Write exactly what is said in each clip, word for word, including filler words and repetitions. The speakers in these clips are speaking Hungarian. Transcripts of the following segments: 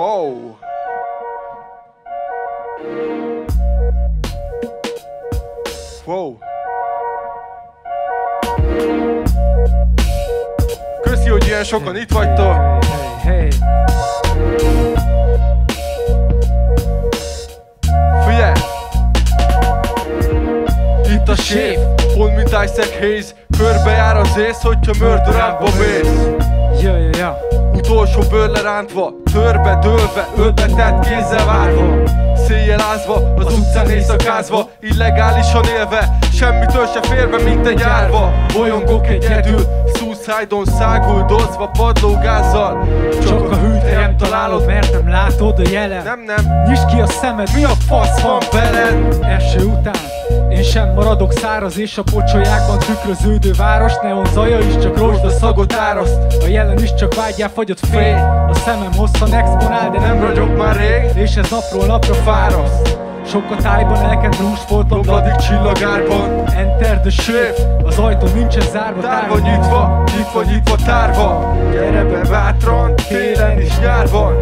Wow! Wow! Köszi, hogy ilyen sokan itt vagytok! Hey, hey. Figyelj! Itt a séf, pont mint Isaac Hayes. Körbejár az ész, hogyha Murderlandba mész. Ja, ja, ja. Utolsó bőr lerántva, törbe, dőlve, ölbe tett kézzel várva. Széjjel ázva, az utcán éjszakázva, illegálisan élve, semmitől se félve, mint egy árva. Bolyongok egyedül, suicide-on száguldozva padlógázzal. Csak a hűtelyem találod, mert nem látod a jelen. Nem, nem. Nyisd ki a szemed, Mi a fasz van veled? Eső után én sem maradok száraz, és a pocsolyákban tükröződő város neon zaja is csak rozsda szagot áraszt. A jelen is csak vágyjá fagyott fény. A szemem hosszan exponál, de nem ragyog már rég, és ez napról napra fáraszt. Sok a tájban elkent rúsfoltlan Lobladik csillagárban. Enter the ship. Az ajtó nincsen zárva, Tárva nyitva, nyitva nyitva tárva. Gyere be bátran, télen is nyárban.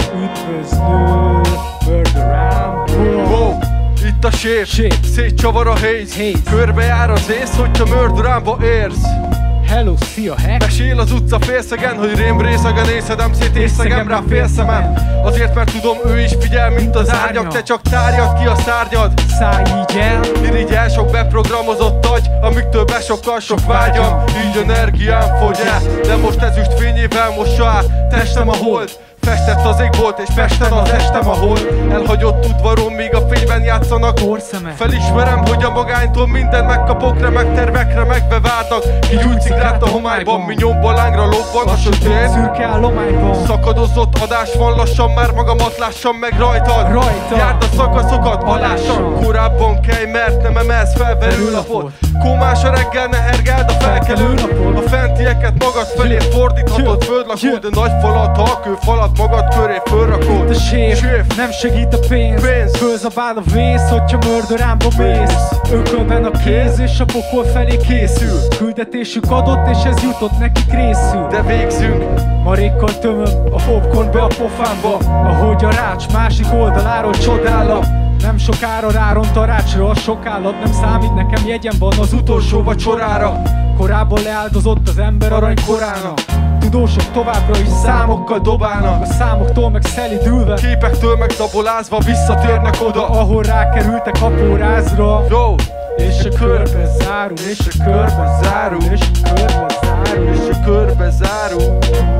Üdvözlő Murderlandba. Wow, itt a séf, Séf. szétcsavar a haze. Haze. Körbejár az ész, hogyha Murderlandba érsz. Hello, szia, hack! Mesél az utca félszegen, hogy rém részegen nézedem szét észegem rá félszemem. Azért, mert tudom, ő is figyel, mint az árnyak. Te csak tárjad ki a szárnyad. Szállj így el! Irigyel sok beprogramozott agy, amiktől besokkal sok vágyam. Így energiám fogy el, de most ezüst fényével mossa át testem a hold. Festett az égbolt és Pesten az estem a hold. Elhagyott udvaron, míg a fényben játszanak Porszeme. Felismerem, hogy a magánytól minden megkapok, remek tervekre megbevárnak. Kigyújtszik rát a homályban, mi nyomba lángra lobban a sötét. Szürke állományban. Szakadozott adás van, lassan már magamat lássam meg rajtad. Rajta. Járd a szakaszokat, alássam. Korábban kelj, mert nem emelsz fel verőlapot. Kómás a reggel, ne hergáld a felkelő napot. A fentieket magad felé fordíthatod, földlakó, de nagy falat, halkőfalat magad köré fölrakod. A séf, Séf. nem segít a pénz, Pénz. fölzabál a vész, hogyha Murderlandba mész. Ökölben a kéz és a pokol felé készül. Küldetésük adott és ez jutott nekik részül. De végzünk. Marékkal tömöm a popcorn be a pofámba, ahogy a rács másik oldaláról csodálom. Nem sokára ráront a rácsra a sok állat, nem számít, nekem jegyem van az utolsó vacsorára. Korábban leáldozott az ember arany korának. Tudósok továbbra is számokkal dobálnak, a számoktól meg szelidülve, Képektől meg zabolázva visszatérnek oda, ahol rákerültek a pórázra. Yo! És a körbe zárul, és a körbe zárul, és a körbe zárul, És a körbe zárul.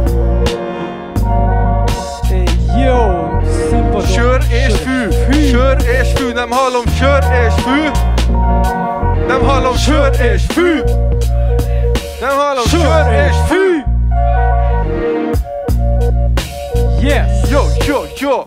Hey, yo, színpadon Sör és fű, sör és fű, nem hallom sör és fű. Nem hallom sör és fű. Nem hallom sör és fű. Yes! Jó, jó, jó.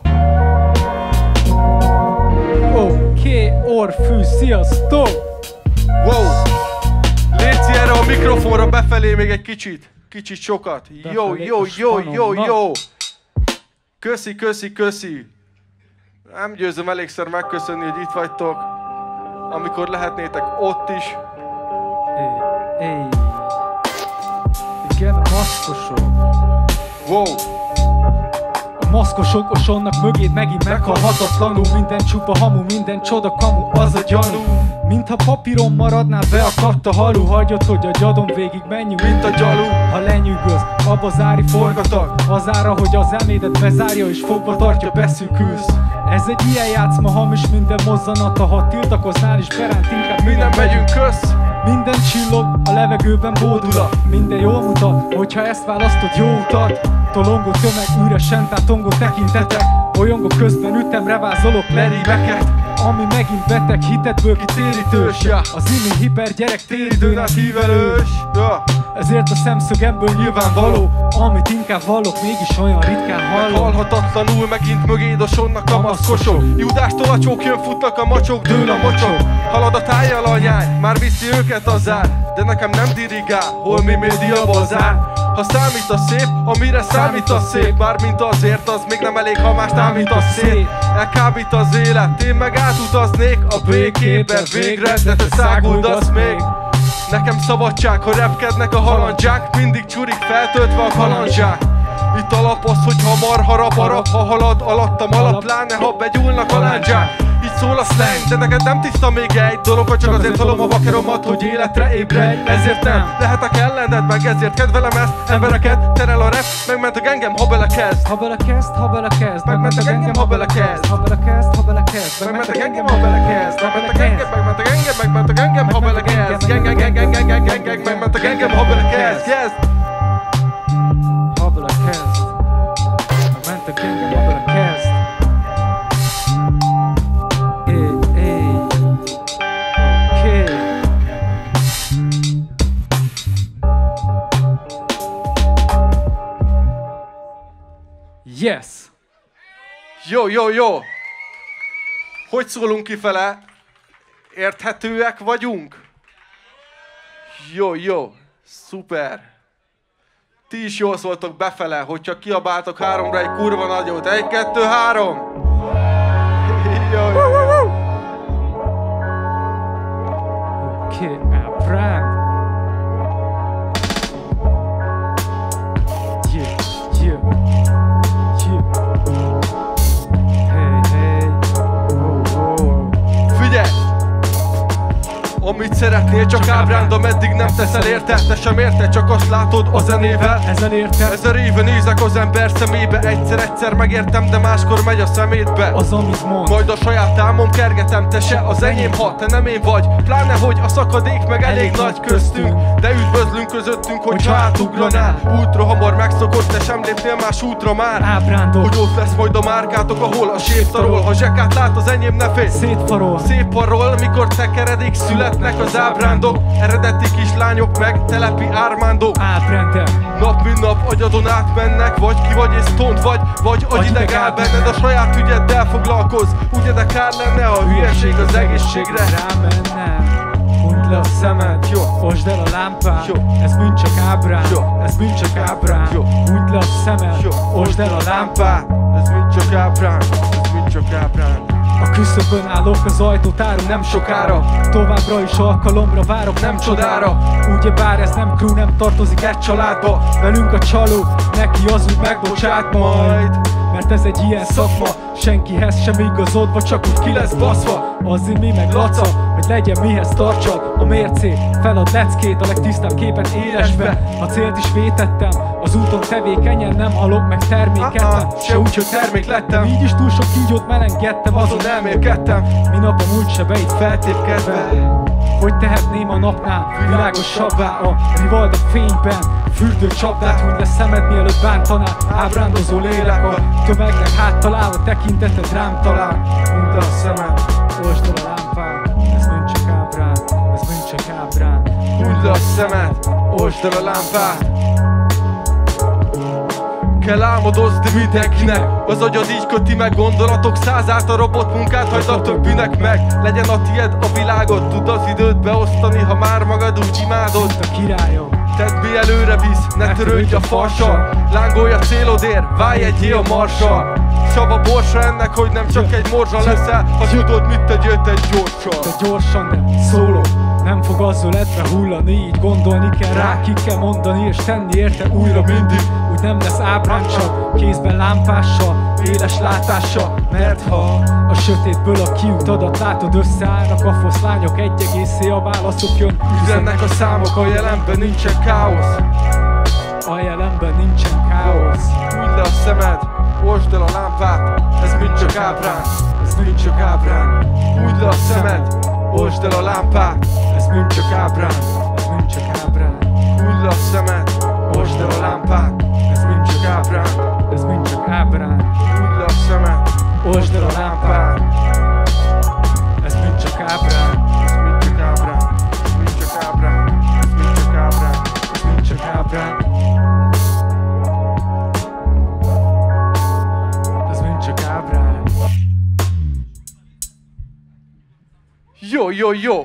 Oké, orfű, sziasztok! Wow. Léci erre a mikrofonra befelé még egy kicsit. Kicsit sokat. Jó, Befelé jó, a jó, jó, spanonba. jó. Köszi, köszi, köszi. Nem győzöm elégszer megköszönni, hogy itt vagytok. Amikor lehetnétek ott is. Ey, ey. Igen, a maszkosok. Wow. A maszkosok osonnak mögéd megint meghalhatatlanul. Minden csupa hamu, minden csoda kamu, az a gyanú. Mintha papíron maradnál, beakadt a halu. Hagyod, hogy a gyadon végig menjünk, Mint a gyalú. ha lenyűgöz, abba zári forgatag. Az ára, hogy az elmédet bezárja és fogva tartja, beszűkülsz. Ez egy ilyen játszma, hamis minden mozzanata. Ha tiltakoznál is beránt, inkább Minden megyünk kösz. Minden csillog, a levegőben bódulat. Minden jól mutat, hogyha ezt választod, jó utat. Tolongó tömeg, üresen tátongó tekintetek. Bolyongok közben ütem, revázolok leríveket. Ami megint beteg, hitedből kitérítős. Ja. Az imi hiper gyerek téridőn át hívelős. Ja. ezért a szemszögemből nyilvánvaló. Amit inkább vallok, mégis olyan ritkán hallom. Halhatatlanul megint mögéd osonnak a maszkosok. Judástól a csók jön, futnak a macsok, dől a mocsok. Halad a tájjal a nyáj, már viszi őket az ár. De nekem nem dirigál, hol mi média bazár. Ha számít a szép, amire számít a szép. Mármint azért az még nem elég, ha más támít a szép. Elkábít az élet, én meg átutaznék a békébe végre, de te száguldasz még. Nekem szabadság, ha repkednek a halandzsák, mindig csurik feltöltve a kalandzsák. Itt alap az, hogy hamar harap, harap, ha halad alattam alap, pláne ha begyúlnak a lándzsák. Így szól a slang, de neked nem tiszta még egy dolog, hogy csak azért tolom a vakeromat, hogy életre ébredj. Ezért nem lehetek ellened, meg ezért kedvelem ezt. Embereket terel a rap, megmentek engem, ha belekezd. Ha belekezd, ha belekezd, megmentek engem, ha belekezd. Ha belekezd, ha belekezd, megmentek engem, ha belekezd. Megmentek engem, megmentek engem, megmentek engem, ha belekezd. Geng, geng, geng, geng, geng, geng, geng, geng, megmentek engem, ha belekezd. Yes! Ha belekezd, megmentek engem, ha belekezd. Yes! Jó, jó, jó! Hogy szólunk kifele? Érthetőek vagyunk? Jó, jó! Szuper! Ti is jól szóltok befele, hogyha kiabáltok háromra egy kurva nagyot. Egy, kettő, három! Jó, jó, jó! Oké, Ábrán! Yeah, yeah! Amit szeretnél, csak ábrándom, eddig nem teszel érte. Te sem érted, csak azt látod a zenével. Ezen érted? Ezer éve nézek az ember szemébe. Egyszer-egyszer megértem, de máskor megy a szemétbe. Az, amit mond. Majd a saját álmom kergetem, te se az enyém, ha te nem én vagy. Pláne, hogy a szakadék meg elég, elég nagy köztünk. De üdvözlünk közöttünk, hogy átugranál. Útra hamar megszokott, te sem léptél más útra már. Ábrándok. Hogy ott lesz majd a márkátok, ahol a séftarol. Ha zsekát lát az enyém, ne félj. Szétfarol. Szétparol, mikor tekeredik születnek az ábrándok. Eredeti kislányok meg telepi ármándok. Ábrándok. Nap mint nap agyadon átmennek. Vagy ki vagy és stoned vagy, vagy agyideg áll benned. A saját ügyeddel foglalkozz. Ugye de kár lenne a hülyeség az egészségre. Rámennem. Hunyd le a szemed, jó. Osd el a lámpát, jó. Ez mind csak ábrán, jó. Ez mind csak ábrán, jó. Hunyd le a szemed, jó. Osd el a lámpát, Ez mind csak ábrán, ez mind csak ábrán. A küszöbön állok, az ajtót árom nem sokára. Továbbra is alkalomra várok, nem csodára. Ugyebár ez nem crew, nem tartozik egy családba. Velünk a csaló, neki az úgy megbocsát majd. Mert ez egy ilyen szakma, senkihez sem igazodva, csak úgy ki lesz baszva. Azért mi meg laca, hogy legyen mihez tartsad a mércét. Felad leckét, a legtisztább képet élesbe. A célt is vétettem, az úton tevékenyen nem halok meg terméketlen. Se úgy, hogy termék lettem, így is túl sok kígyót melengedtem, azon elmérkedtem. Minap a múlt sebeit feltépkedve, hogy tehetném a napnál világosabbá a rivalda fényben. Fürdő csapdát, hunyd le szemed, mielőtt bántanál. Ábrándozó lélek a tömegnek háttalálva, tekinteted rám talál. Hunyd le a szemed, osd el a lámpát, ez mind csak ábrán, ez mind csak ábrán. Hunyd le a szemed, osd el a lámpát. Kell álmodozd mindenkinek, az agyad így köti meg gondolatok százát, a robot munkát hagyd a többinek meg. Legyen a tied a világot, tudd az időt beosztani, ha már magad úgy imádod. A királyom, tedd mi előre visz, ne törődj a farssal. Lángolj a célodér, válj egyé a marssal. Sava borsa ennek, hogy nem csak egy morzsa leszel, ha tudod mit tegyél te gyorsan. Te gyorsan, de szóló, nem fog az öletbe hullani, így gondolni kell rá, ki kell mondani és tenni érte újra mindig. Úgy nem lesz ábrán, csak kézben lámpással, éles látással. Mert ha a sötétből a kiutadat látod, összeállnak a foszlányok, egy egészé a válaszok jön. Üzennek a számok, a jelenben nincsen káosz. A jelenben nincsen káosz. Hunyd le a szemed, osd el a lámpát, ez mind csak ábrán, ez mind csak ábrán. Hunyd le a szemed, osd el a lámpát, ez mind csak ábrán, ez mind csak ábrán. Hunyd le a szemed, osd el a lámpát, ez mind csak ábrán, ez mind csak ábrán. Hunyd le a szemed, osd el a lámpát, ez mind csak ábrán, ez mind csak ábrán, ez mind csak ábrán, ez mind csak ábrán, ez mind csak ábrán. Ez mind csak ábrán. Jó, jó, jó!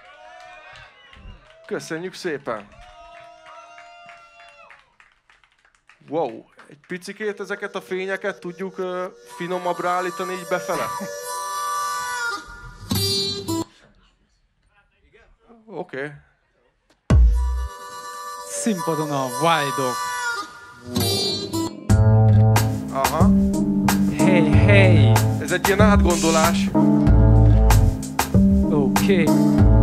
Köszönjük szépen! Wow! Egy picikét ezeket a fényeket tudjuk uh, finomabbra állítani így befele? Oké. Okay. Színpadon a Wildok. Aha. egy ilyen átgondolás. Oké. Okay.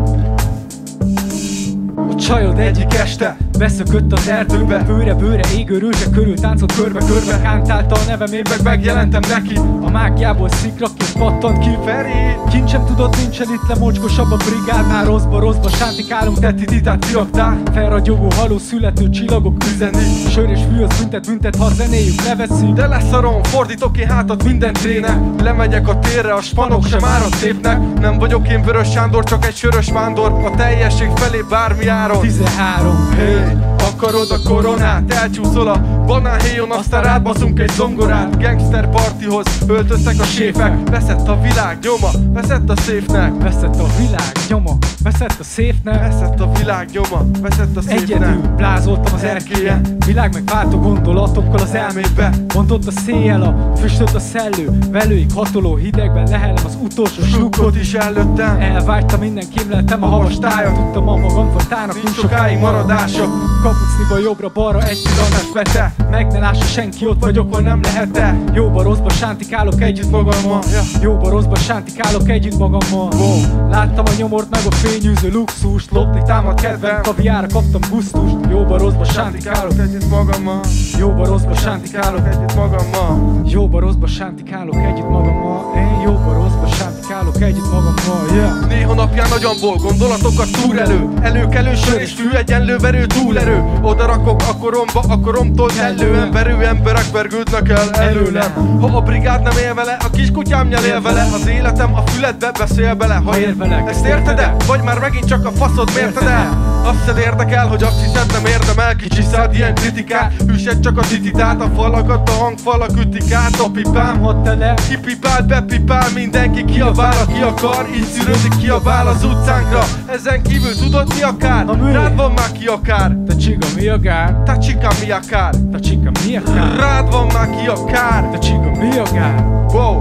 A csajod egyik este beszökött az erdőbe, bőre-bőre égő rőzse körül táncolt körbe-körbe, kántálta a nevem, én meg megjelentem neki. A mágiából szikraként pattant ki Feri. Kincsem tudott, nincsen itt le, mocskosabb a brigádnál. Rosszba, rosszba sántikálunk, tetti titát kirakták. Felragyogó haló születő csillagok üzeni. Sör és fű az büntet, büntet, ha zenéjük leveszi. De leszarom, fordítok én hátat minden trének. Lemegyek a térre, a spanok sem árat szépnek. Nem vagyok én Vörös Sándor, csak egy sörös vándor. A teljesség felé bármi áron. Tizenhárom. Hey, akarod a koronát? Elcsúszol a banánhéjon, aztán rátbaszunk egy zongorát. Gangster partihoz öltöztek a séfek. Veszett a világ nyoma, veszett a széfnek. Veszett a világ nyoma, veszett a széfnek. Veszett a világ nyoma, veszett a széfnek. Egyedül blázoltam az erkélyen, világ megváltó gondolatokkal az elmébe. Mondott a széjjel, a füstöt a szellő, velőig hatoló hidegben lehelem az utolsó Slukot is előttem. Elvágytam, minden kémleltem a havas tájat. Tudtam, a magam fatának nincs sokáig maradása. Kapucniba jobbra-balra egy pillanat vete. Meg ne lássa senki, ott vagyok, hol nem lehet-e. Jóba rosszba sántikálok együtt magammal. Jóba rosszba sántikálok együtt magammal. Wow. Láttam a nyomort meg a fényűző luxust. Lopni támad kedvem, kaviára kaptam gusztust. Jóba rosszba sántikálok együtt magammal. Jóba rosszba sántikálok együtt magammal. Jóba rosszba sántikálok együtt magammal. Én jóba rosszba sántikálok együtt magammal. Yeah. Néha napján agyamból gondolatokat túl elő. Előkelő sör és fű, egyenlő verő túlerő. Oda rakok a koromba, a koromtól elő. Emberű emberek vergődnek el előlem. Ha a brigád nem él vele, a kiskutyám nyelél vele. Az életem a füledbe beszél bele. Ha érvelek, ezt érted-e? Vagy már megint csak a faszod mérted el? Azt szed érdekel, hogy azt hiszed nem érdemel. Kicsi szád ilyen kritikát, hűsed csak a tititát. A falakat, a hangfalak ütik át. A pipám hadd le, kipipál, bepipál. Mindenki kiabál, aki akar. Így szűrődik, kiabál az utcánkra. Ezen kívül tudod mi akár? Rád van már ki akár. Te csiga mi akár? Te csika mi akár? Te csika mi akár? Rád van már ki akár. Te csiga mi akár? Wow.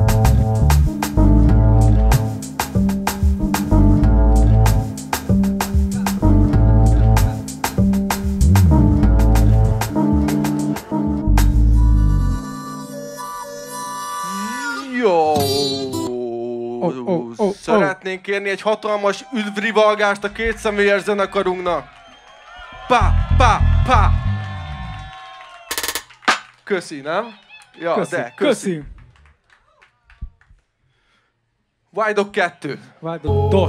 Oh, oh, oh, Szeretnénk kérni egy hatalmas üdvrivalgást a két személyes zenekarunknak. Pá, pá, pá. Köszi, nem? Ja, köszi, de, köszi. köszi. Vájdok kettő. Vájdok dos.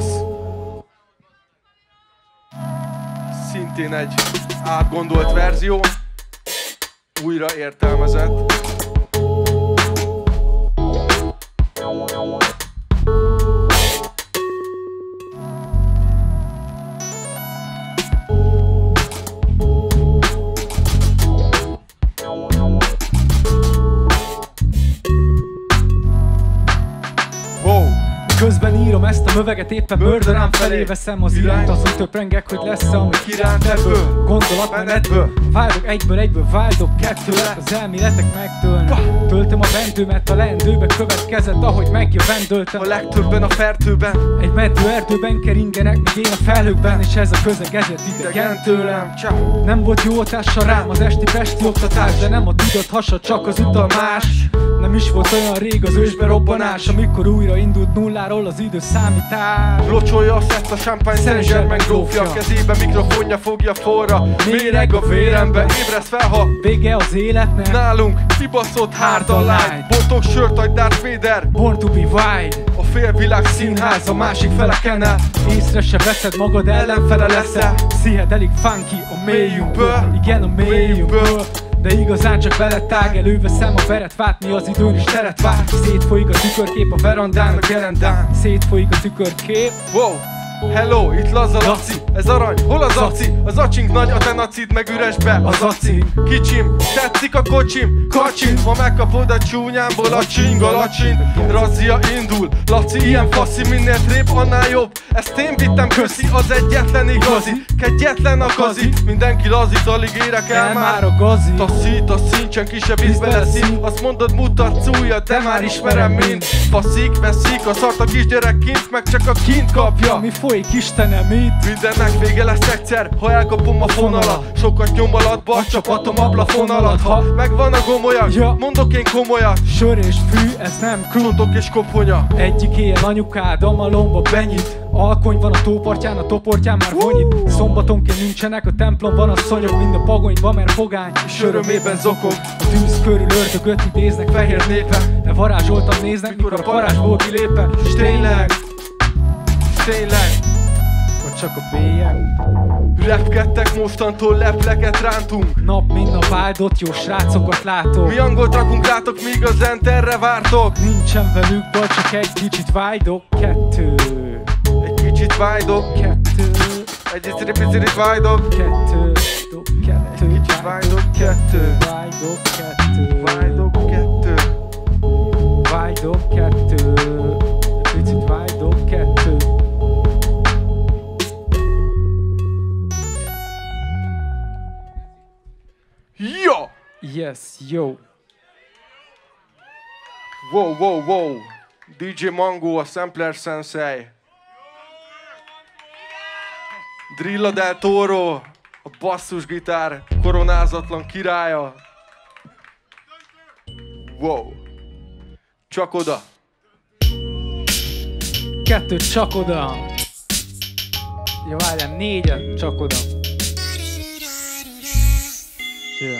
Szintén egy átgondolt verzió. Újra értelmezett. Közben írom ezt a möveget, éppen bőrdörám felé veszem az irányt. Azon töprengek, hogy lesz-e, ami kiránt ebből. Gondolatmenetből váldok egyből, egyből váldok kettőre. Az elméletek megtölnek. Töltöm a bentőmet, a leendőbe következett, ahogy megjövendöltem. A legtöbben a fertőben, egy meddő erdőben keringenek, meg én a felhőkben. És ez a közeg ezért idegen tőlem. Nem volt jó hatása rám az esti pesti oktatás, de nem a tudat hasa, csak az utalmás. Nem is volt olyan rég az ősbe robbanás, amikor újra indult nulláról az időszámítás. Locsolja a szett a champagne Saint-Germain grófja, kezébe mikrofonja fogja forra. Méreg a vérembe, ébresz fel, ha vége az életnek. Nálunk kibaszott hárdalány, botok sört adj Darth Vader. Born to be wild. A félvilág színház, a másik fele kenel. Észre se veszed, magad ellenfele leszel. Pszichedelik funky a mélyünkből, igen a mélyünkből. De igazán csak veled tág, előveszem a veret, vátni az időn is teret vár. Szétfolyik a tükörkép a verandán, a gerendán. Szétfolyik a tükörkép. Wow! Hello, itt Laza Laci, ez arany, hol az aci? Az acsink nagy, a te nacid meg üresbe az acink. Kicsim, tetszik a kocsim, kacsin. Ha megkapod a csúnyámból a csingalacsint. Razzia indul, Laci ilyen faszi, minél trép, annál jobb. Ezt én vittem, köszi, az egyetlen igazi. Kegyetlen a gazi, mindenki lazít, alig érek el már a gazi. Taszi, taszi, senki se visz bele szín. Azt mondod mutatsz újat, de már ismerem mind. Faszik, veszik, a szart a kisgyerek kint, meg csak a kint kapja. folyik Istenem itt. Mindennek vége lesz egyszer, ha elkapom a fonalat. Sokat nyom alatba, a csapatom a plafon alatt. Ha megvan a gomolyak, ja. Mondok én komolyat. Sör és fű, ez nem krú. Csontok és koponya. Egyik éjjel anyukád a malomba benyit. Alkony van a tópartján, a toportján már vonyit. Szombatonként nincsenek a templomban a szonyok, mind a pagonyban, mert fogány és örömében zokog. A tűz körül ördögöt idéznek fehér népe. De varázsoltan néznek, mikor a parázsból kilépve. És tényleg, és tényleg, vagy csak a bélyeg. repkedtek mostantól, lepleket rántunk. Nap mint nap áldott jó srácokat látok. Mi angolt rakunk rátok, míg az enterre vártok. Nincsen velük baj, csak egy kicsit vájdok. Kettő. Egy kicsit vájdok. Kettő. Egy picit vájdok. Kettő. Kettő. Egy kicsit vájdok. Kettő. Vájdok. Kettő. Vájdok. Kettő. Vájdok. Kettő. Picit vájdok. Kettő. Jó! Yes, jó. Wow, wow, wow. dé dzsé Mango, a Sampler Sensei. Drilla del Toro, a basszusgitár koronázatlan királya. Wow. Csak oda. Kettő, csak oda. Jó, várjál, négyet, csak oda. Yeah.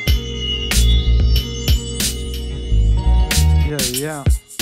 Yeah, yeah.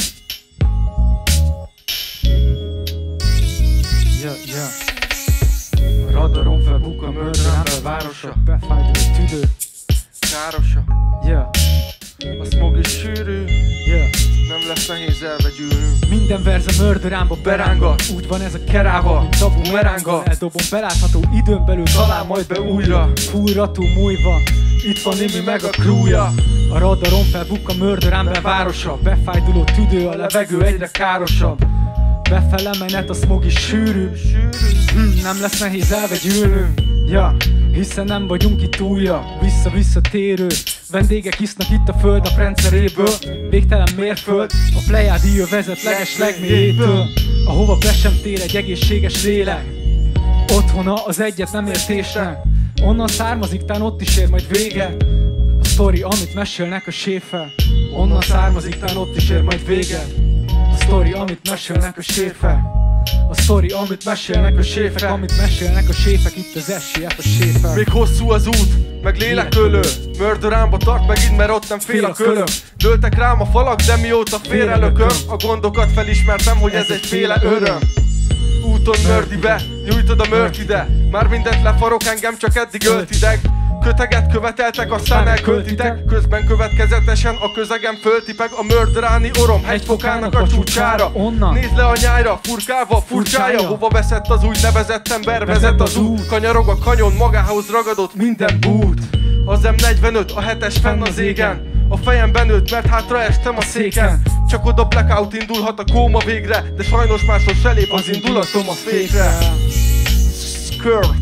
Yeah, yeah. A radaron felbuk a mördörámra városa. Befájdul a tüdő. Károsa. Yeah. A smog is sűrű. Yeah. Nem lesz nehéz elvegyülnünk. Minden verze mördörámba berángat. Úgy van ez a kerával, mint tabu meránga. Eldobom belátható időn belül, talál majd be újra. Fújratú mújva, itt van Imi meg a crewja. A radaron felbuk a mördörámra városa. Befájduló tüdő, a levegő egyre károsabb. Befele menet, a smog is sűrű. Hm, nem lesz nehéz elvegyülnünk. Ja, hiszen nem vagyunk itt újra. Vissza-vissza térő vendégek isznak itt a föld rendszeréből. Végtelen mérföld, a Pleiádi jö vezet leges legmélyétől. Ahova be sem tér egy egészséges lélek. Otthona az egyet nem értésnek. Onnan származik, tán ott is ér majd vége. A sztori, amit mesélnek a séfer. Onnan származik, tán ott is ér majd vége. A sztori, amit mesélnek a séfer. A sztori, amit mesélnek a séfek, amit mesélnek a séfek, itt az es cé ef a séfer. Még hosszú az út, meg lélekölő. Mördörámba tart megint, mert ott nem fél a kölöm. Dőltek rám a falak, de mióta félrelököm, a gondokat felismertem, hogy ez egy féle öröm. Úton mördibe, nyújtod a mört ide. Már mindent lefarok, engem csak eddig ölt ideg. Köteget követeltek, aztán elköltitek. Közben következetesen a közegem föltipeg. A mördöráni orom hegyfokának a csúcsára. Nézd le a nyájra, furkálva, furcsája. Hova veszett az úgynevezett ember, vezet az út. Kanyarog a kanyon, magához ragadott minden bút. Az em negyvenöt, a hetes fenn az égen. A fejemben nőtt, mert hátra estem a széken. Csak oda blackout indulhat a kóma végre. De sajnos máshol se lép az indulatom a fékre. Skirt.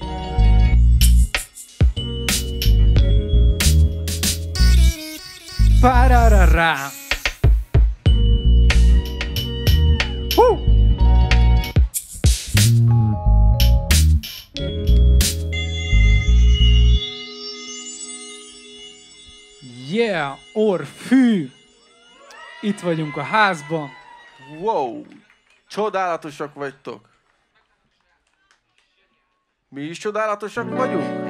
Pararara. Hú! Yeah, orr, fű! Itt vagyunk a házban. Wow! Csodálatosak vagytok. Mi is csodálatosak vagyunk?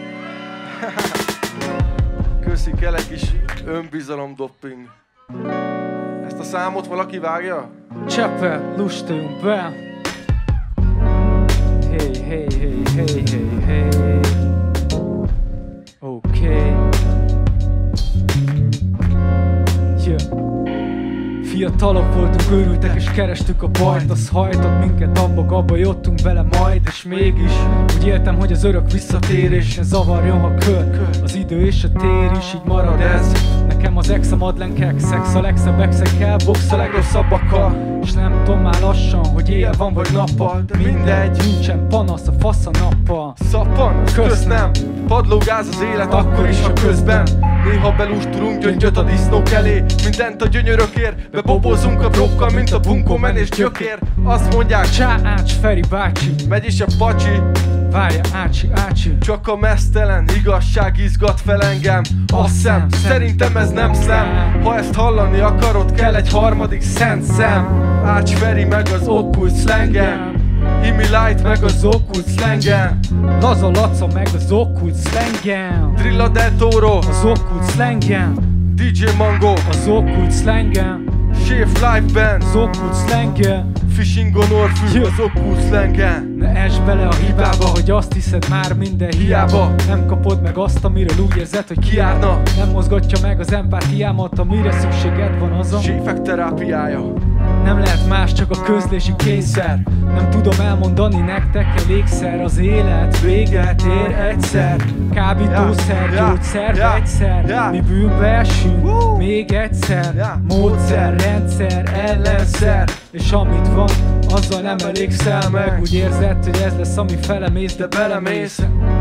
Köszi, kell egy kis önbizalom dopping. Ezt a számot valaki vágja? Cseppe, lustuljunk be. Hey, hey, hey, hey, hey, hey. Oké. Okay. Yeah. Fiatalok voltunk, őrültek és kerestük a bajt. Az hajtott minket abba-gabba, jöttünk bele majd. És mégis úgy éltem, hogy az örök visszatérés ne zavarjon, ha kör. Az idő és a tér is így marad ez. Nekem az Dex, a madlenkek, szex a legszebb exekkel, box a legrosszabbakkal. És nem tudom már lassan, hogy éjjel van vagy nappal, de mindegy, nincsen panasz, a fasz a nappal. Szappan, az köz nem, padlógáz az élet akkor is, ha közben néha belústulunk gyöngyöt a disznók elé. Mindent a gyönyörökért, bebobozunk a brokkal, mint a bunkó menés gyökér. Azt mondják, Csá, Ács, Feri bácsi, megy is a pacsi. várja, Ácsi, Ácsi. Csak a mesztelen igazság izgat fel engem. Azt hiszem, szerintem ez nem szem. Ha ezt hallani akarod, kell egy harmadik szent szem. Ács Feri meg az okkult szlengem, Imi Light meg az okkult szlengem, Laza Laca meg az okkult szlengem, Drilla Del Toro az okkult szlengem, dé dzsé Mango az okkult szlengem, Chef Live Band az okkult szlengem. Fishing on Orfű az okkult szlengem. Ne esd bele a hibába, hogy azt hiszed már minden hiába. Nem kapod meg azt, amiről úgy érzed, hogy kiárna. Nem mozgatja meg az empátiámat, amire szükséged van azon. Séfek terápiája. Nem lehet más, csak a közlési kényszer. Nem tudom elmondani nektek elégszer. Az élet véget ér egyszer. Kábítószer, Ja, gyógyszer, ja, vegyszer. ja. Mi bűnbe esünk, Woo. még egyszer. Ja. Módszer, rendszer, ellenszer. És amit van, azzal nem elégszel meg. Úgy érzed, hogy ez lesz, ami felemész, de belemész.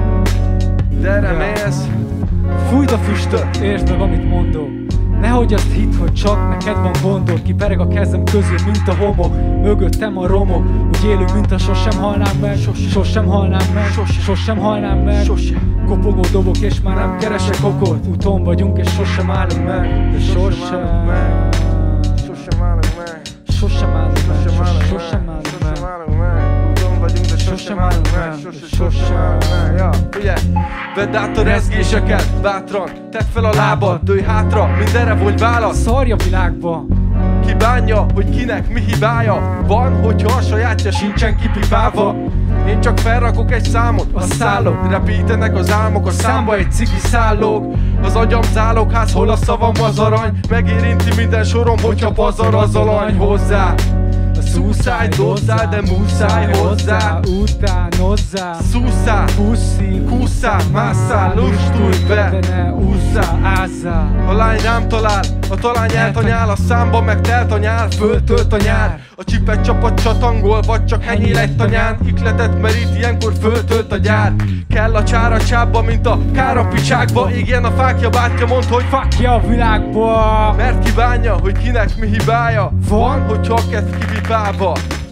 De remész. Fújd a füstöt, értsd meg, amit mondok. Nehogy azt hidd, hogy csak neked van gondod. Kipereg a kezem közül, mint a homok. Mögöttem a romok. Úgy élünk, mint a sosem halnám meg. Sosem halnám meg. Sosem halnám meg. Kopogó dobok, és már nem keresek okot. Úton vagyunk, és sosem állunk meg. De sosem. Sosem állunk meg. Sosem állunk meg. Sosem állunk meg. Sosem állunk meg. Úton vagyunk, de sosem állunk meg. Sosem állunk meg. Ja, ugye? Vedd át a rezgéseket, bátran, tedd fel a lábad, dőj hátra, mindenre vagy válasz. Szarj a világba. Ki bánja, hogy kinek mi hibája van, hogyha a sajátja sincsen kipipálva. Én csak felrakok egy számot, a szállok, repítenek az álmok, a számba egy cigi szállók. Az agyam zálogház, hol a szavam az arany, megérinti minden sorom, hogyha pazar az alany hozzá. Szúszáj, dozzál, de muszáj hozzá. Utánozzál. Szúszál, Puszi, kúszál, másszál, lustulj be, de ne ússzál, ázzál. a lány rám talál, a talány eltanyál, a számba meg telt a nyár, föltölt a nyár. A csipet csapat csatangol, vagy csak henyél egy tanyán, ikletet merít, ilyenkor föltölt a gyár. Kell a csár a csábba, mint a kár a picsákba, égjen a fákja, bátyja mond, hogy Fuck a világba. mert kibánja, hogy kinek mi hibája van, hogyha kezd kivipálva.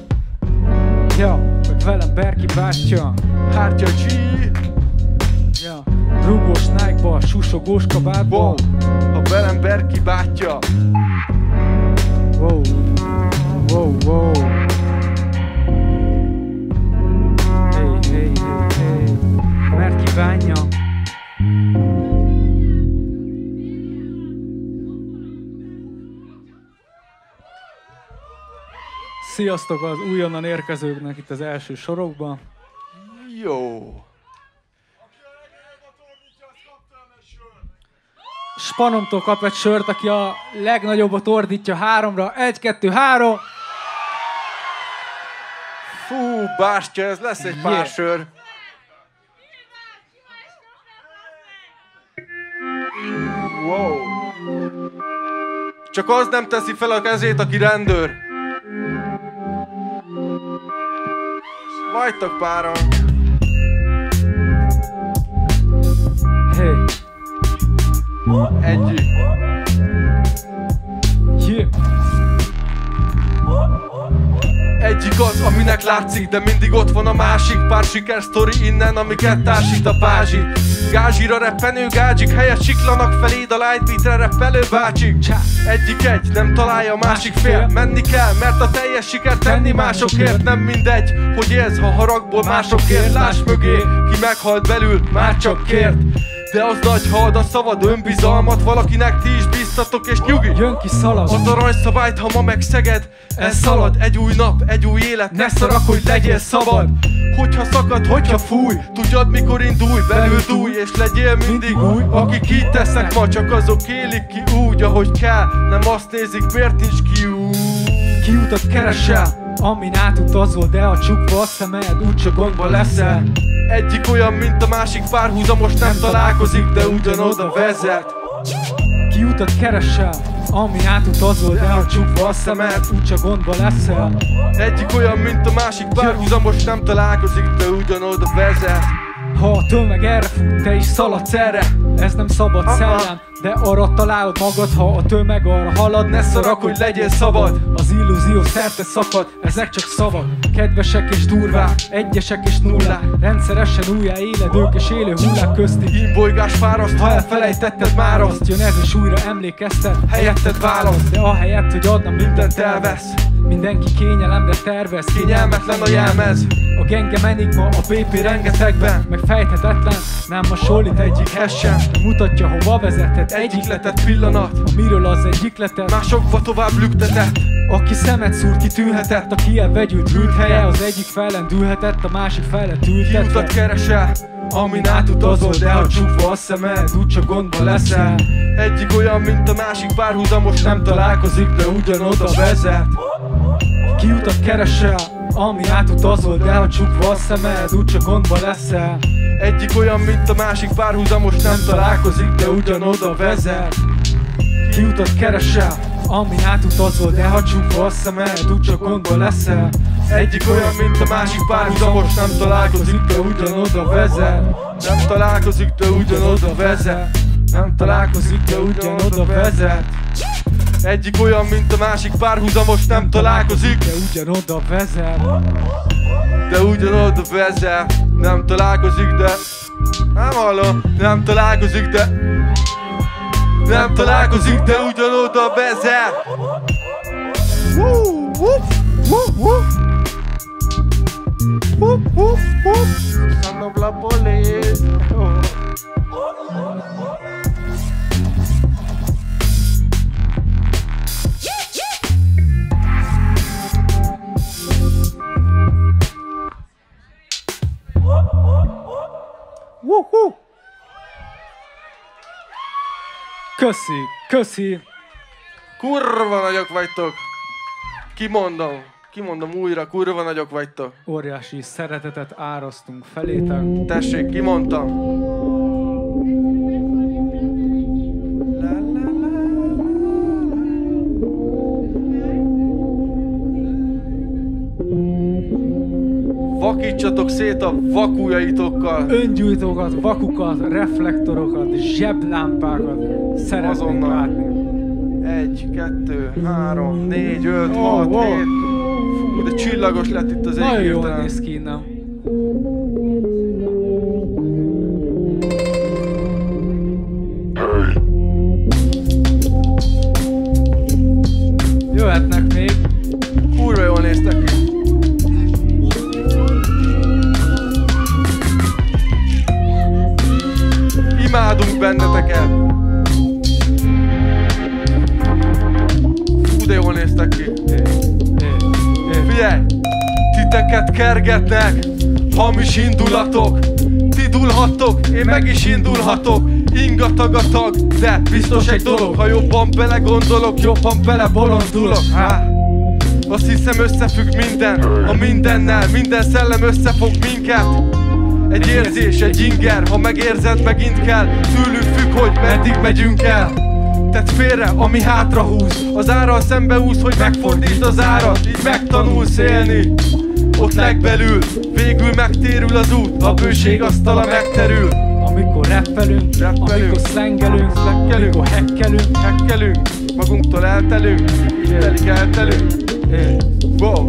Ja, meg velem Berki bátyja. Hártya G, Ja, rugós Nike-ba, susogós kabátba. wow, ha velem Berki bátya. Wow, wow, wow. Hey, hey, hey, hey. Mert kívánja. Sziasztok az újonnan érkezőknek itt az első sorokban. Jó. Spanomtól kap egy sört, aki a legnagyobbat ordítja háromra. Egy, kettő, három. Fú, bástya, ez lesz egy pár Yeah. sör. Wow. Csak az nem teszi fel a kezét, aki rendőr. Vagytok páran. Hey. Egy. Yeah. Egyik az, aminek látszik, de mindig ott van a másik. Pár sikersztori innen, amiket társít a pázsi. Gázsira reppenő gágyik, helyet siklanak feléd a lightbeatre reppelő bácsik. Egyik egy, nem találja a másik fél. Menni kell, mert a teljes siker tenni másokért. Nem mindegy, hogy élsz, ha haragból másokért. Láss mögé, ki meghalt belül, már csak kért. De az nagy, ha ad a szavad önbizalmat valakinek, ti is bíztatok és nyugi. Jön ki szalad. Az aranyszabályt, ha ma megszeged, ez szalad. Egy új nap, egy új élet, ne szarakodj, legyél szabad. Hogyha szakad, hogyha fúj, tudjad mikor indulj, belül dúj, és legyél mindig új. Akik így tesznek ma, csak azok élik ki úgy, ahogy kell. Nem azt nézik, miért nincs ki úgy. Kiutat keresel, amin átutazol, de a csukva a szemed, úgyse gondba leszel. Egyik olyan, mint a másik, párhuzamos nem találkozik, de ugyanoda vezet. Kiutat keresel, ami átutazol, de ha csukva a szemed, úgyse gondba leszel. Egyik olyan, mint a másik, párhuzamos nem találkozik, de ugyanoda vezet. Ha a tömeg erre fut, te is szaladsz erre. Ez nem szabad szellem, de arra találod magad. Ha a tömeg arra halad, ne szarak, hogy legyél szabad. Az illúzió szerte szakad, ezek csak szavak. Kedvesek és durvák, egyesek és nullák. Rendszeresen újjá éledők és élő hullák közti. Imbolygás fáraszt, ha elfelejtetted már azt. Jön ez és újra emlékeztet, helyetted választ. de ahelyett, hogy adna mindent elvesz. Mindenki kényelemre tervez. Kényelmetlen a jelmez. A gengem enigma, a bé pé rengetegben. Meg fejthetetlen, nem hasonlít egyikhez sem. Mutatja, hova vezethet Egyikletet pillanat, amiről az egyikletet másokba tovább lüktetett. Aki szemet szúr, kitűnhetett. Aki elvegyült hűlt helye, az egyik fellendülhetett, a másik felett ültetve. Kiutat keresel, amin átutazol, de ha csukva a szemed, úgyse gondba leszel. Egyik olyan, mint a másik, párhuzamos nem találkozik, de ugyanoda vezet. Kiutat keresel, ami átutazol, de ha csukva a szemed, úgyse gondba leszel. Egyik olyan, mint a másik, párhuzamos nem találkozik, de ugyanoda vezet. Kiutat keresel, ami átutazol, de ha csukva a szemed, úgyse gondba leszel. Egyik olyan, mint a másik, párhuzamos nem találkozik, de ugyanoda vezet. Nem találkozik, de ugyanoda vezet. Nem találkozik, de ugyanoda vezet. Egyik olyan, mint a másik, párhuzamos nem találkozik, de ugyanoda vezet. De ugyanoda vezet. Nem találkozik, de nem hallom. Nem találkozik, de nem találkozik, de ugyanoda vezet. Woo, woo, woo, woo. Woo, woo, woo. Son of la police. Oh. Woohoo! Köszi, köszi! Kurva nagyok vagytok! Kimondom, kimondom újra, kurva nagyok vagytok. Óriási szeretetet árasztunk felétek. Tessék, kimondtam. Vakítsatok szét a vakujjaitokkal. Öngyújtókat, vakukat, reflektorokat, zseblámpákat szeretnénk Azonnal. látni. Egy, kettő, három, négy, öt, Oh, hat, wow. hét. Fú, de csillagos lett itt az ég Nagyon jól hirtelen. néz ki innen. Jöhetnek még. Kurva jól néztek ki. Imádunk benneteket. Fú, de jól néztek ki. Figyelj! Titeket kergetnek hamis indulatok. Ti dulhattok, én meg is indulhatok. Ingatag a tag, de biztos egy dolog. Ha jobban belegondolok, jobban belebolondulok. Há. Azt hiszem összefügg minden a mindennel. Minden szellem összefog minket. Egy érzés, egy inger, ha megérzed, megint kell. Tőlünk függ, hogy meddig megyünk el. Tedd félre, ami hátrahúz. Az árral szembe úsz, hogy megfordítsd az árat. Így megtanulsz élni. Ott legbelül, végül megtérül az út. A bőség asztala megterül. Amikor rappelünk, Rappelünk. amikor szlengelünk, Szlengelünk. amikor hekkelünk, Hekkelünk, magunktól eltelünk. Telik eltelünk. Wow.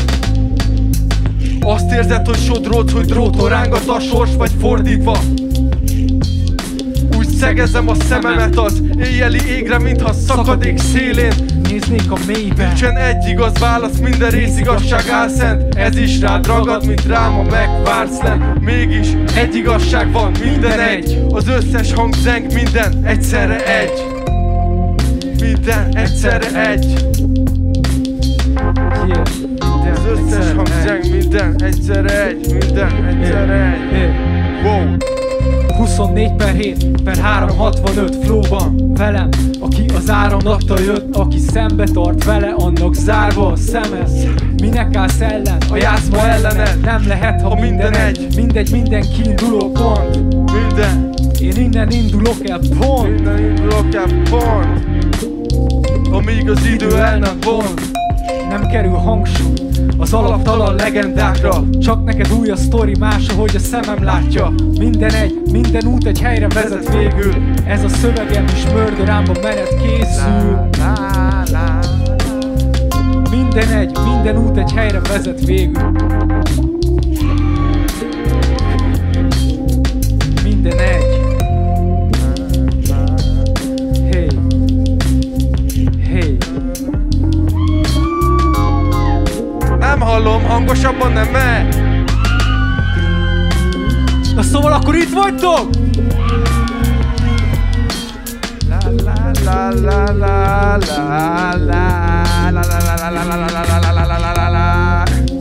Azt érzed, hogy sodródsz, hogy dróton rángat a sors, vagy fordítva. Úgy szegezem a szememet az éjjeli égre, mintha szakadék szélén. néznék a mélybe. Nincsen egy igaz válasz, minden rész igazság álszent. Ez is rád ragad, mint rám a megvársz lent. Mégis egy igazság van, minden egy. Az összes hang zeng, minden egyszerre egy. Minden egyszerre egy. Yeah. Az összes hang zeng, minden egyszerre egy. Minden egyszerre egy. Wow. huszonnégy per hét per háromszázhatvanöt flowban velem, aki az áramlattal jött, aki szembe tart vele, annak zárva a szeme. Minek állsz ellen? A játszma ellene nem lehet, ha minden egy. Mindegy, minden kiinduló pont. Minden Én innen indulok el pont. Innen indulok el pont. Amíg az idő el nem vont. Nem kerül hangsúly az alaptalan legendákra. Csak neked új a sztori, más, ahogy a szemem látja. Minden egy, minden út egy helyre vezet végül. Ez a szövegem is Murderámban menet készül. Minden egy, minden út egy helyre vezet végül. Minden egy. Hey. Hey. Nem hallom, hangosabban nem megy. Na szóval akkor itt vagytok? La la la la la la la la la la la la la la la la la la.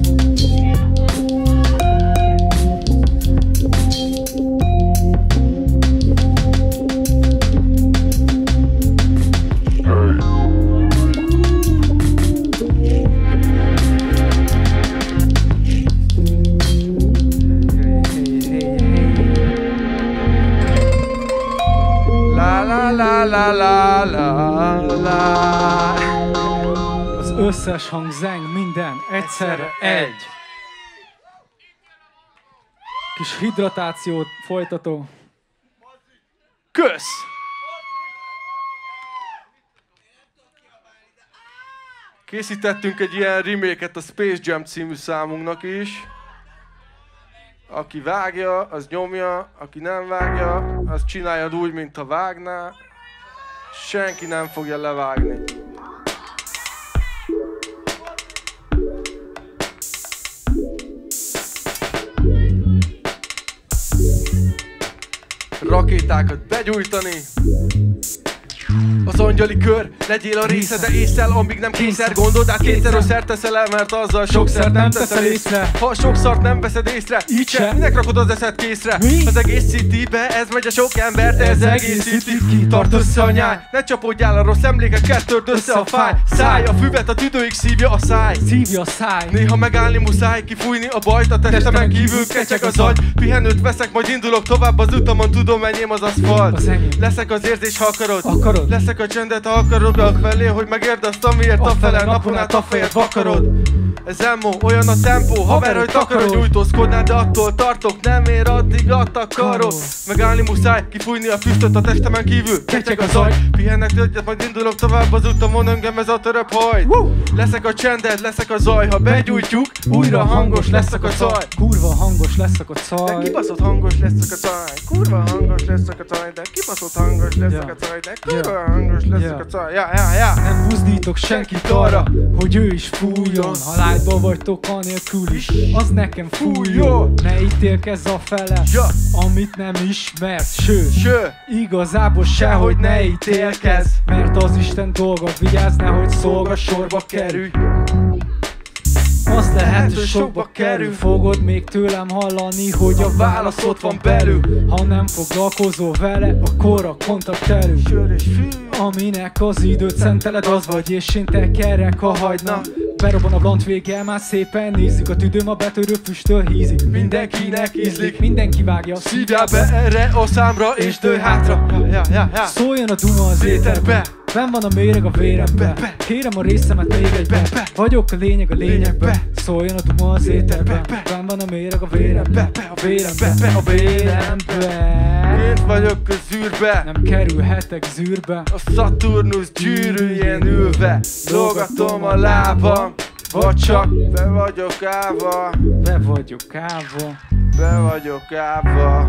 La la la la la. Az összes hang zeng, minden egyszerre egy. Kis hidratációt folytatom. Kösz! Készítettünk egy ilyen remake-et a Space Jam című számunknak is. Aki vágja, az nyomja, aki nem vágja, az csináljad úgy, mint ha vágná. Senki nem fogja levágni. Rakétákat begyújtani. Az angyali kör, legyél a része, de észel, amíg nem kényszer. Gondold át kétszer, hogy szert teszel el, mert azzal sokszor nem teszel észre. Ha sok szart nem veszed észre, így se, minek rakod az eszed készre? Mi? Az egész citybe, ez megy a sok embert, ez egész city. Ki tart össze a nyáj, ne csapodjál a rossz emlékeket, törd össze a fáj. Száj, a füvet a tüdőig szívja a száj. Szívja a száj. Néha megállni muszáj, kifújni a bajt, a testemen kívül kecseg az agy. Pihenőt veszek, majd indulok tovább az utamon, tudom, enyém az aszfalt. Az enyém. Leszek az érzés, ha akarod. Akarod. Leszek a csendet, ha akarod, a felé, hogy megérd azt, amiért a fele napon át a fejed vakarod. Ez emo, olyan a tempó, haver, hogy takarod, nyújtózkodnál, de attól tartok, nem ér addig a takarod. Megállni muszáj, kifújni a füstöt a testemen kívül, kecseg az agy. Pihennek töltjet, majd indulok tovább az utamon, engem ez a töröp hajt. Leszek a csended, leszek a zaj, ha begyújtjuk, újra hangos leszek a zaj. Kurva hangos leszek a zaj. De kibaszott hangos leszek a zaj. Kurva hangos leszek a zaj, de kibaszott hangos leszek a zaj, de kurva hangos leszek a zaj. Ja, ja, ja. Nem buzdítok senkit arra, hogy ő is fújjon. Ha lájtba vagytok anélkül is, az nekem fújjon. Ne ítélkezz a fele, Ja. amit nem ismersz. Sőt, Ső, igazából sehogy ne ítélkezz, mert az Isten dolga, vigyázz, nehogy szolgasorba kerülj. Az lehet, hogy sokba kerül. Fogod még tőlem hallani, hogy a válasz ott van belül. Ha nem foglalkozol vele, akkor a kontakt elő. sör és fű. Aminek az időt szenteled, az vagy, és én tekerek, ha hagyna. Berobban a blant vége, már szépen nézzük. A tüdőm a betörő füsttől hízik. Mindenkinek ízlik, mindenki vágja. Szívjál be erre a számra, és dőj hátra. Ja, ja, ja, ja. Szóljon a duma az éterbe. Benn van a méreg a vérembe. Kérem a részemet még egybe. Vagyok a lényeg a lényegbe. Szóljon a duma az éterbe. Benn van a méreg a vérembe. A vérembe, a vérembe. Én vagyok a zűrbe. Nem kerülhetek zűrbe. A Saturnus gyűrűjén ülve lógatom a lábam. Vagy csak be vagyok állva. Be vagyok állva. Be vagyok állva.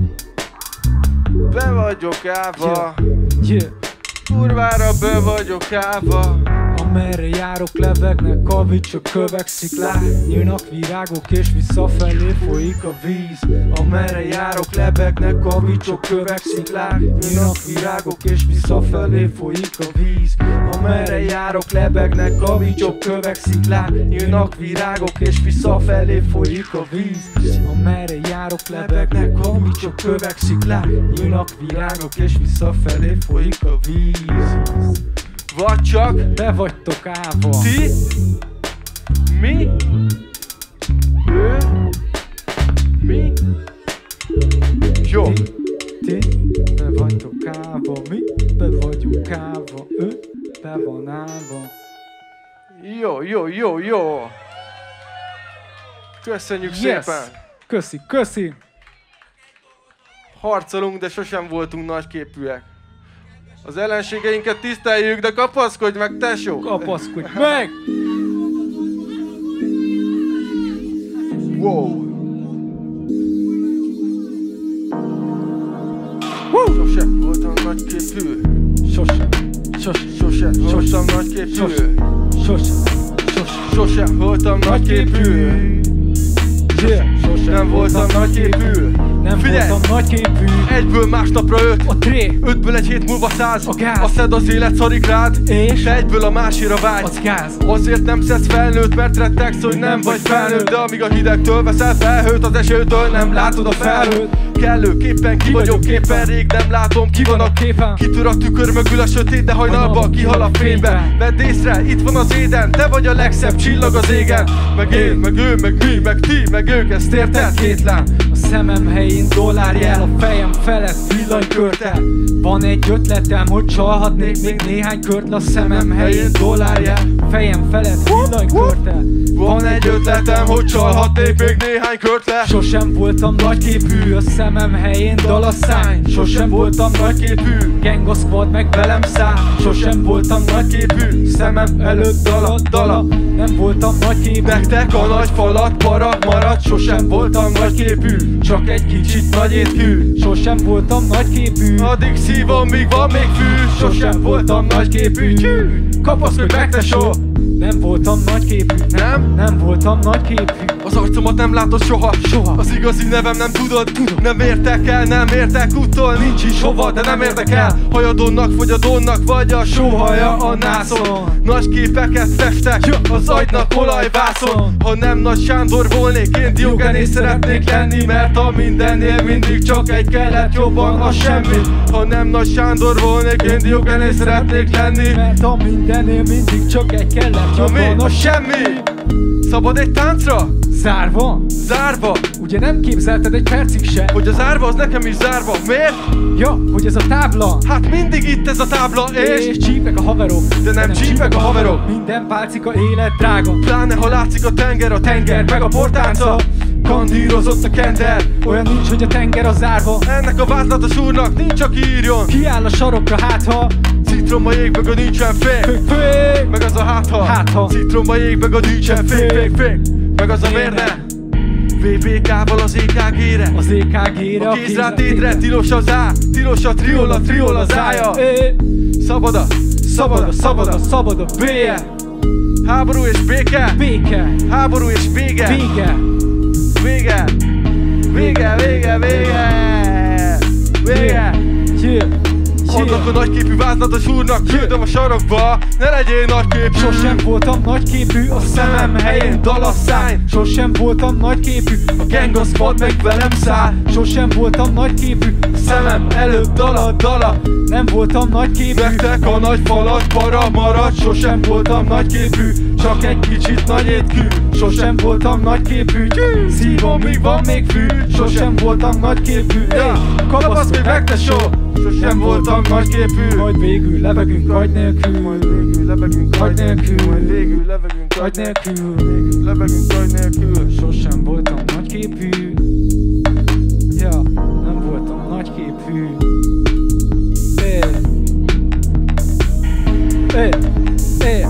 Be vagyok állva. Yeah. Kurvára be vagyok állva. Amerre járok, lebegnek kavicsok, kövek, sziklák. Nyílnak virágok és visszafelé folyik a víz. Amerre járok, lebegnek kavicsok, kövek, sziklák. Nyílnak virágok és visszafelé folyik a víz. Amerre járok, lebegnek kavicsok, kövek, sziklák. Nyílnak virágok és visszafelé folyik a víz. Amerre járok, lebegnek kavicsok, kövek, sziklák. Nyílnak virágok és visszafelé folyik a víz. Vagy csak Be vagytok állva. ti, mi, ő, mi, jó. ti be vagytok állva, mi be vagyunk állva, ő be van állva. Jó, jó, jó, jó! Köszönjük Yes. szépen! Köszi, köszi! Harcolunk, de sosem voltunk nagyképűek. Az ellenségeinket tiszteljük, de kapaszkodj meg, tesó! Kapaszkodj meg! Wow! Sosem voltam nagyképű. Sose, sose, Sosem voltam nagyképű. sose, sose, sose. Sosem voltam nagyképű. Yeah. Nem voltam nagyképű. Nem Figyelj! voltam nagyképű. Egyből másnapra öt. A tré, Ötből egy hét múlva száz. A gáz. A szed az élet szarik rád. És? Te egyből a másira vágy. az gáz. Azért nem szedsz felnőtt, mert rettegsz, hogy nem vagy felnőtt. De amíg a hidegtől veszel felhőt, az esőtől nem látod a felhőt. Kellőképpen ki vagyok képen, rég nem látom, ki van a képen. Kitör a tükör mögül a sötét, de hajnalban kihal a fénybe. Vedd észre, itt van az éden, te vagy a legszebb csillag az égen. Meg én, meg ő, meg mi, meg ti, meg ők, ezt érted kétlen. A szemem helyén dollárjel, a fejem felett villanykörte. Van egy ötletem, hogy csalhatnék még néhány kört, a szemem helyén dollárjel, fejem felett villanykörte. Van egy ötletem, hogy csalhatnék még néhány kört le. Sosem voltam nagyképű, a szemem helyén dal a szány. Sosem voltam nagyképű, gang a squad meg velem száll. Sosem voltam nagyképű, szemem előtt dala, dala. Nem voltam nagyképű, Nektek a nagy falat para marad. Sosem voltam nagyképű, csak egy kicsit nagy étkű. Sosem voltam nagyképű, addig szívom, míg van még fű. sosem voltam nagyképű. Kapaszkodj meg, tesó! Nem voltam nagyképű, Nem? nem voltam nagyképű. Az arcomat nem látod soha. Soha. Az igazi nevem nem tudod. Nem értek el, nem értek úttól. Nincs is hova, de nem érdekel. Hajadonnak, fogyadonnak vagy a sóhaja a nászon. Nagy képeket festek az agynak olajvászon. Ha nem Nagy Sándor volnék, én Diogenész szeretnék lenni. Mert a mindennél mindig csak egy kellett jobban a semmi. Ha nem Nagy Sándor volnék, én Diogenész szeretnék lenni. Mert a mindennél mindig csak egy kellett Ami jobban a a semmi. Szabad egy táncra? Zárva? Zárva. Ugye nem képzelted egy percig se? Hogy az árva az nekem is zárva. Miért? Ja, hogy ez a tábla. Hát mindig itt ez a tábla, és, És csípek a haverok. De nem csípek a haverok. Minden pálcika élet drága. Pláne ha látszik a tenger, a tenger meg a portánca. Kandírozott a kender. Olyan nincs, hogy a tenger a zárva. Ennek a vádlatos úrnak nincs, aki írjon. Kiáll a sarokra, hát ha Citrom a jég, meg a nincsen fék. Fék, fék. Meg az a hátha. Hátha. Citrom a jég, meg a nincsen fék, fék, fék. Meg az a mérne. vé bé ká-val az é ká gé-re. Az é ká gé-re, A kézrátétre, tilos az á. Tilos a triol, a triol az ája. É. Szabad a, Szabad a, szabad a, szabad a béje. háború és béke. Béke. Háború és vége. Vége. Vége. Vége, vége, vége. Vége. Yeah. Annak a nagyképű vázlatos úrnak küldöm a sarokba. Ne legyél nagyképű. Sosem voltam nagyképű, a szemem helyén dal a szány. Sosem voltam nagyképű, a gang a squad meg velem száll. Sosem voltam nagyképű, a szemem előtt dala, dala. Nem voltam nagyképű, Nektek a nagy falat para marad. sosem voltam nagyképű, csak egy kicsit nagy étkű. Sosem voltam nagyképű, szívom míg van még fű. Sosem voltam nagyképű, Ja, kapaszkodj meg, tesó! Sosem voltam nagyképű. majd végül levegünk agy nélkül. Majd végül lebegünk Agy nélkül. Majd végül lebegünk Agy nélkül. Végül lebegünk agy nélkül. Sosem voltam nagyképű. Ja, nem voltam nagyképű. É. É. É.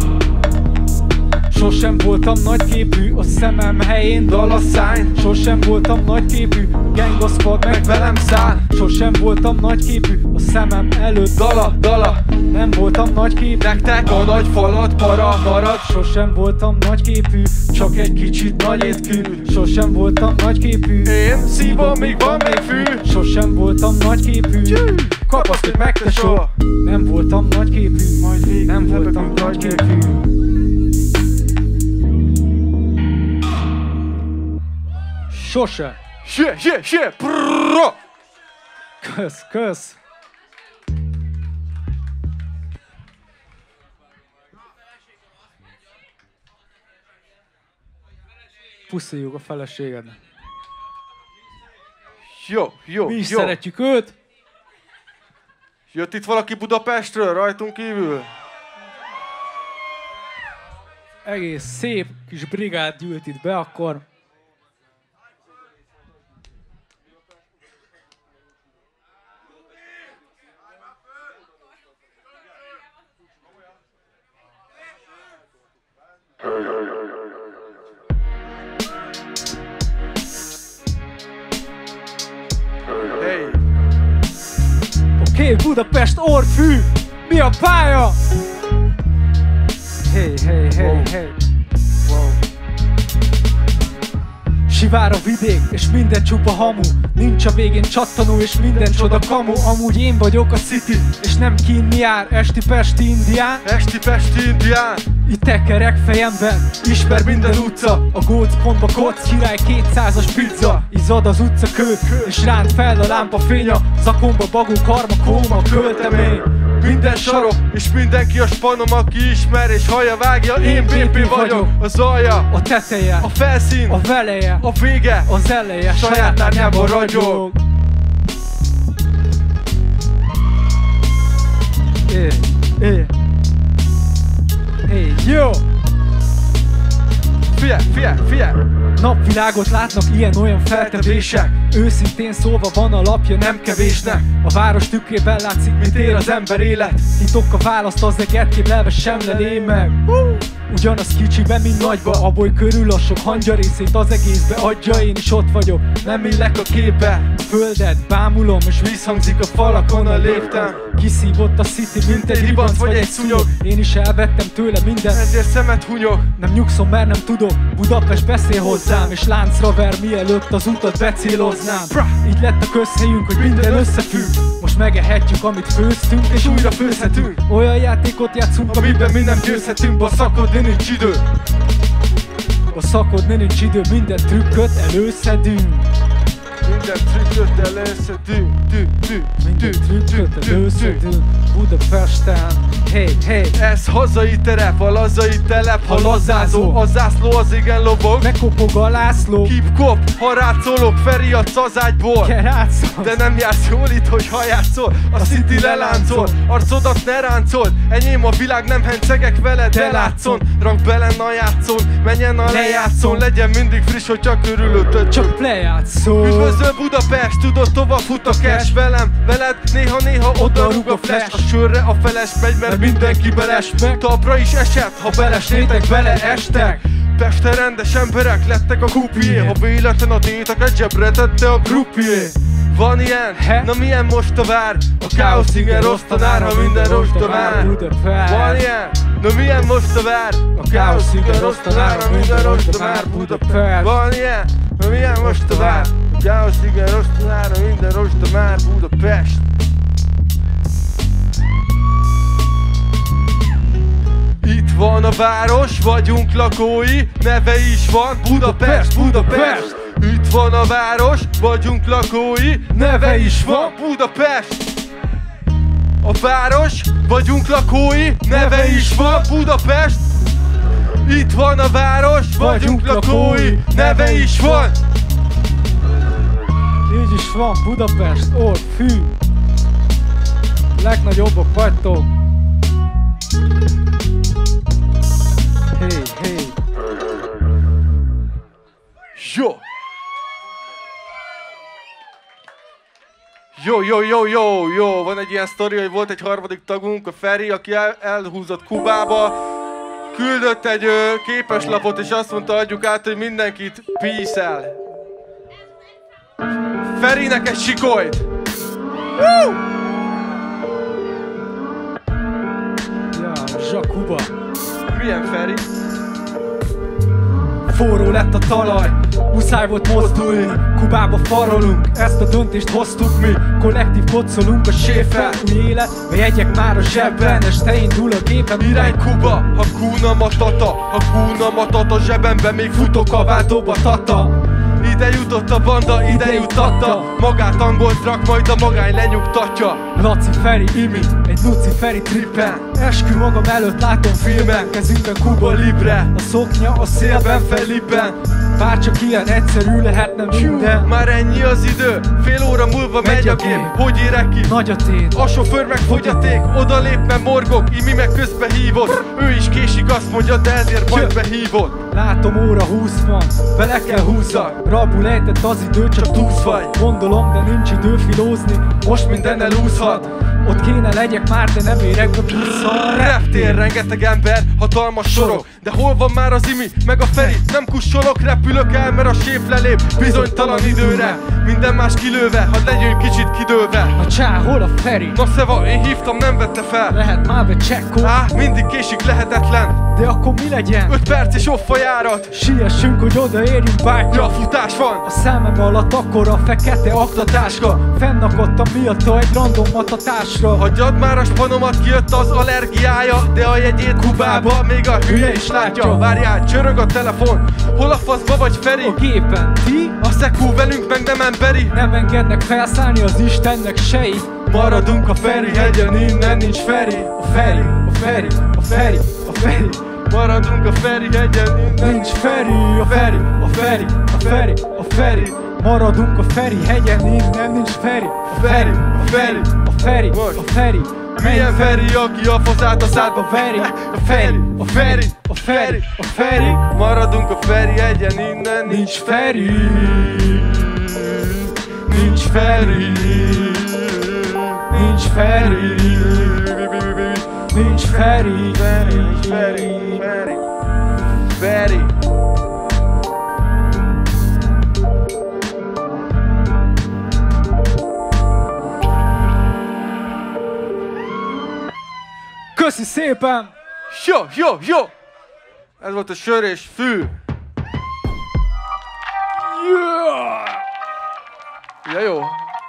Sosem voltam nagyképű, a szemem helyén dal a szány. Sosem voltam nagyképű, gang a squad meg velem száll. Sosem voltam nagyképű, a szemem előtt Dala, dala. nem voltam nagyképű. Nektek a nagy falat para marad. Sosem voltam nagyképű, csak egy kicsit nagy étkű. Sosem voltam nagyképű, Én szívom, míg van még fű. sosem voltam nagyképű. Kapaszkodj meg, tesó! Nem voltam nagyképű, Majd végül nem voltam lebegünk agy nagyképű. Sose! Shit, shit, shit. Prrrra. Kösz, kösz! Pusziljuk a feleségednek. Jó, jó, Mi is jó. szeretjük őt. Jött itt valaki Budapestről, rajtunk kívül? Egész szép kis brigád gyűlt itt be akkor. Hey. Oké, okay, Budapest, orrfű! Mi a pálya? Hey, hey, hey, Wow. hey. Wow. Sivár a vidék, és minden csupa hamu. Nincs a végén csattanó, és minden csoda kamu. Amúgy én vagyok a city, és nem kín jár. Esti pesti indián, Esti pesti indián. itt tekerek fejemben. Ismer minden utca, a gócpontba koc, király kétszázas pizza. Izzad az utcakő, és ránt fel a lámpa fénya. Zakomba bagó, karma, kóma, költemény. Minden sarok, és mindenki a spanom, aki ismer és hallja vágja. Én bé pé vagyok, az alja, A teteje, a felszín, a veleje, a vége. az eleje, saját árnyában ragyog. É, é. Hey, jó! Figyelj, figyelj, figyelj! Napvilágot látnak ilyen-olyan feltevések. Őszintén szólva van alapja nem kevésnek. A város tükrében látszik, mint él az ember élet. Titok a választ, az egy ettképelve sem lelé meg. Ugyanaz kicsiben, mint nagyba. A boly körül a sok hangyarészét az egészbe adja. Én is ott vagyok, nem illek a képbe. A földet bámulom, és visszhangzik a falakon a léptem. Kiszívott a city, mint egy ribanc vagy egy szúnyog. Én is elvettem tőle mindent, Ezért szemet hunyog. nem nyugszom, mert nem tudok. Budapest beszél hozzám, és láncra ver, mielőtt az utat becéloznám. Így lett a közhelyünk, hogy minden összefügg. Most megehetjük, amit főztünk, és újra főzhetünk. Olyan játékot játszunk, Amiben mi nem győzhetünk, baszakodni nincs idő. a szakodni nincs idő, minden trükköt előszedünk. Minden trükköt előszedünk. Tű, tű, Minden tű, trükköt tű, tű, tű. előszedünk Budapesten. Hey, hey, Ez hazai terep, a lazai telep, ha lazázó. A zászló az igen lobog. megkopog a László. Hip-hop, ha rátszólok, Feri a cazágyból. Kerátszol. De nem jársz jól itt, hogy ha játszol. A city leláncol, arcodat ne ráncold. Enyém a világ, nem hencegek veled, de látszon. Rank bele a játszon, menjen a lejátszon. Legyen mindig friss, hogy csak körülötted Csak lejátszol. Üdvözlő Budapest, tudod, tovább fut a cash. Velem, veled, néha-néha oda rúg a flash. A sörre a feles megy, mert mindenki beles. Talpra is esett, ha belesnétek, beleestek. Pesten rendes emberek lettek a kupié. Ha véletlen a téteket zsebre tette a grupié. Van ilyen? He? Na milyen most a vár? A káosz igen rossz tanár, ha minden rosta vár. Van ilyen? Na milyen most a vár? A káosz igen rossz tanár, ha minden rosta vár. Budapest. Van ilyen? Na milyen most a vár? A káosz igen rossz tanár, ha minden rosta vár. Budapest. Itt van a város, vagyunk lakói, neve is van, Budapest, Budapest. Itt van a város, vagyunk lakói, neve is van, Budapest. A város, vagyunk lakói, neve is van, Budapest. Itt van a város, vagyunk lakói, neve is van. Így is van, Budapest, orr, fű. Legnagyobbak vagytok. Hey, hey. Jó! Jó, jó, jó, jó, jó! Van egy ilyen sztori, hogy volt egy harmadik tagunk, a Feri, aki el, elhúzott Kubába, küldött egy ö, képeslapot, és azt mondta, adjuk át, hogy mindenkit peace-el. Ferinek egy sikolyt! Ja, Zsakuba. Milyen Feri? Forró lett a talaj, muszáj volt mozdulni. Kubába farolunk, ezt a döntést hoztuk mi. Kollektív kocolunk a séffel, új élet, a jegyek már a zsebben. Este indul a gépem, Irány Kuba, ha Kuna Matata, ha Kuna Matata, zsebemben még futok a váltóba tata. Ide jutott a banda, ide jutatta, magát angolt rak, majd a magány lenyugtatja. Laci Feri, Imi, egy Luci Feri trippen. Eskü magam előtt látom filmen, kezünkben Cuba Libre. A szoknya a szélben felibben, bárcsak ilyen egyszerű lehetne minden. Már ennyi az idő, fél óra múlva megy, megy a gép. Hogy érek ki? Nagy a tét. A sofőr meg fogyaték, oda lép, mert morgok, Imi meg közbe hívott. Ő is késik, azt mondja, de ezért majd behívott. Látom óra húsz van, bele kell húzzak. Rabul ejtett az idő, csak túsz vagy. Gondolom, de nincs idő filózni, most minden elúszhat. Ott kéne legyek már, de nem érek be busszal. Reptér, rengeteg ember, hatalmas sorok. De hol van már az Imi, meg a Feri? Nem kussolok, repülök el, mert a séf lelép bizonytalan időre. Minden más kilőve, hadd legyünk kicsit kidőlve. A csá, hol a Feri? Na szeva, én hívtam, nem vette fel. Lehet már be csekkol. Á, mindig késik, lehetetlen. De akkor mi legyen? Öt perc és off a járat. Siessünk, hogy odaérjünk, bátya. Ja, futás van. A szemem alatt akkor a fekete aktatáska. Fennakadtam miatta egy random matatásra. Hagyjad már a spanomat, kijött az allergiája. De a jegyét Kubába még a hülye is látja. Várjál, csörög a telefon. Hol a faszba vagy Feri? A gépen. Ti? A szekú velünk meg nem emberi. Nem engednek felszállni az Istennek sei. Maradunk a Feri hegyen, innen nincs Feri. A Feri, a Feri, a Feri, a Feri. Maradunk a Feri hegyen, innen nincs Feri. A Feri, a Feri, a Feri, a Feri. Maradunk a Feri hegyen, innen nincs Feri. A Feri, a Feri, a Feri, a Feri. Milyen Feri, aki a faszát a szádba veri? A Feri, a Feri, a Feri, a Feri. Maradunk a Feri hegyen, innen nincs Feri. Nincs Feri. Nincs Feri. Nincs Feri. Feri, Feri, Feri, Feri. Köszi szépen! Jó, jó, jó! Ez volt a Sör és Fű. Yeah! Ja, jó.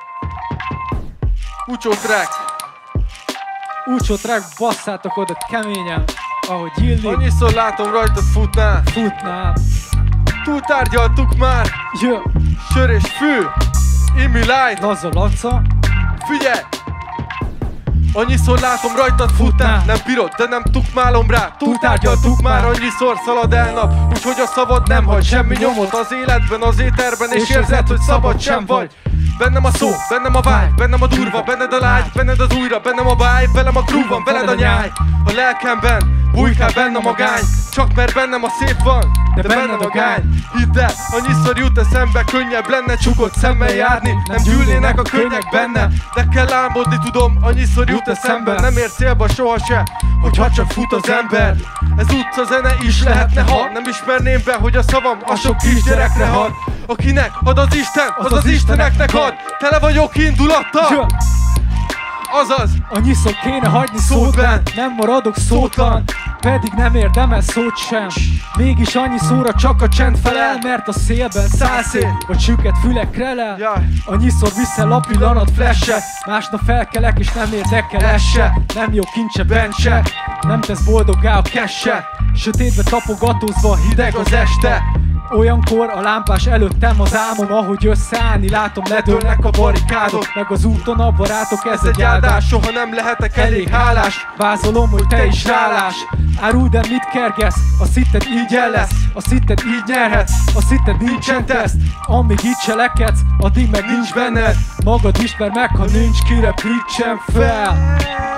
Úcsó track. Úcsó track, basszátok oda keményen, ahogy illik. Annyiszor látom rajtad futnál. Futnál. Túltárgyaltuk már. Yeah. Sör és Fű. Imi Light. Laza Laca. Figyelj! Annyiszor látom rajtad futnál. Nem pirod, de nem tukmálom rá. Túltárgyaltuk már, annyiszor szalad el nap. Úgyhogy a szavad nem hagy semmi nyomot az életben, az éterben. És érzed, hogy szabad sem vagy. Bennem a szó, bennem a vágy, bennem a durva, benned a lágy, benned az újra, bennem a báj, velem a groove van, veled a nyáj. A lelkemben bujkál bennem a gány, csak mert bennem a szép van, de bennem a gány. Hidd el, annyiszor jut eszembe, könnyebb lenne csukott szemmel járni. Nem gyűlnének a könnyek benne, de kell álmodni tudom, annyiszor jut eszembe. Nem ér célba sohasem, hogyha csak fut az ember. Ez utca zene is lehetne, ha nem ismerném be, hogy a szavam a sok kisgyerekre had. Akinek ad az Isten, az az Isteneknek ad. Tele vagyok indulattal. Azaz, annyiszor kéne hagyni szótlan, nem maradok szótlan, pedig nem érdemes szót sem. Mégis annyiszorra csak a csend felel, mert a szélben száll szél, vagy süket fülekre lel. Annyiszor viszel a pillanat flash-e, másnap felkelek és nem érdekel ez se. Nem jó kincse bentse, nem tesz boldoggá a kesse. Sötétbe tapogatózva hideg az este. Olyankor a lámpás előttem az álmom, ahogy összeállni látom, ledőlnek a barikádok. Meg az úton a barátok, ez egy áldás, soha nem lehetek elég hálás. Vázolom, hogy te is rálás. Áruld el, mit kergesz, a szitted így el lesz, a szitted így nyerhetsz, a szitted nincsen teszt. Amíg így cselekedsz, addig meg nincs benned. Magad ismer meg, ha nincs, kirepítsen fel.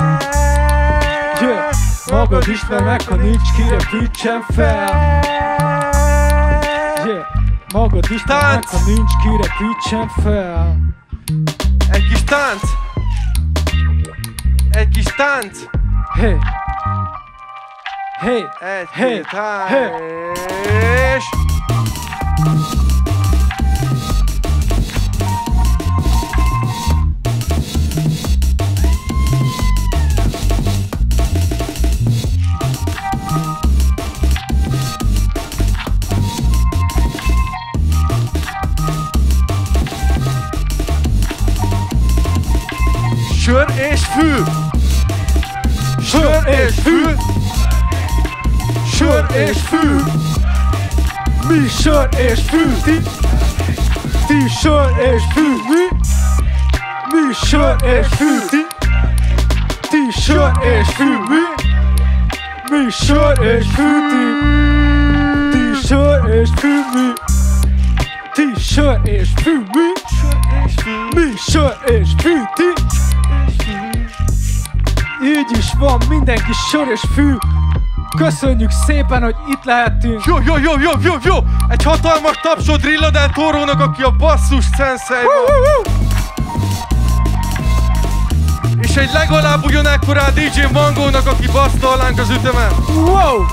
Yeah. Magad ismer meg, ha nincs, kirepítsen fel. Yeah. Magad ismer meg, ha nincs, kirepítsen fel. Egy kis tánc. Egy kis tánc. Hey. Hey. Egy, hey. két, hány, hey. És... Sör és fű! Sör és fű! Sör és fű! Mi sör és fű! Ti, ti sör és fű! Mi? Mi sör és fű! Ti, ti sör és fű! Mi? sör és fűti. Ti sör és fűmi. Ti sör és fűmi. Mi sör és fűti. Így is van, mindenki sör és fű. Köszönjük szépen, hogy itt lehetünk. Jó, jó, jó, jó, jó, jó! Egy hatalmas tapsod Drilla del Torónak, aki a basszus sensei van. És egy legalább ugyanekkorá dé dzsé Mangónak, aki baszta alánk az ütemet. Wow!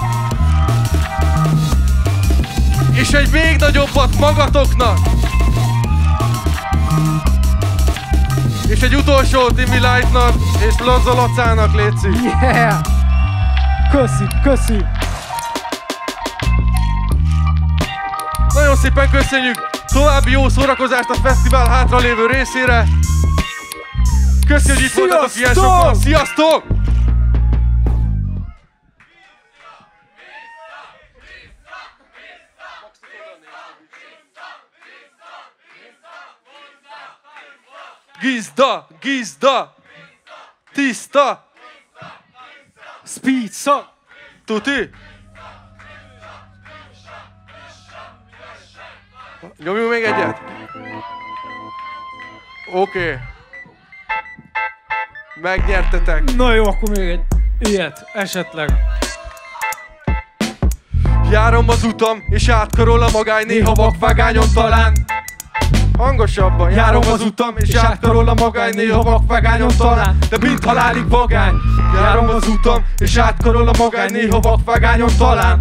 És egy még nagyobbat magatoknak. És egy utolsó Timmy Lightnak és Laza Lacának, létszik. Yeah! Köszi, köszi! Nagyon szépen köszönjük! További jó szórakozást a fesztivál hátralévő részére! Köszi, hogy itt voltatok ilyen sokan! Sziasztok! Gizda! Gizda! Tiszta! Spizza! Tuti! Nyomjunk még egyet? Oké. Okay. Megnyertetek. Na jó, akkor még egy ilyet, esetleg. Járom az utam, és átkarol a magány, néha vakvágányon talán. Hangosabban. Járom az utam, és átkarol a magány, néha vakvágányon talán. De mint halálig vagány. Járom az utam, és átkarol a magány, néha vakvágányon talán.